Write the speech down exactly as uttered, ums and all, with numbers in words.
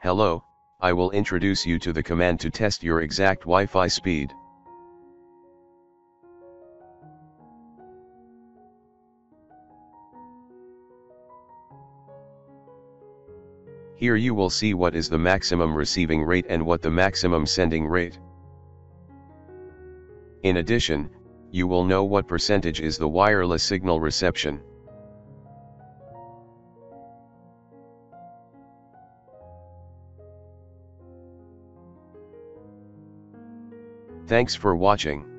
Hello, I will introduce you to the command to test your exact Wi-Fi speed. Here you will see what is the maximum receiving rate and what the maximum sending rate. In addition, you will know what percentage is the wireless signal reception. Thanks for watching.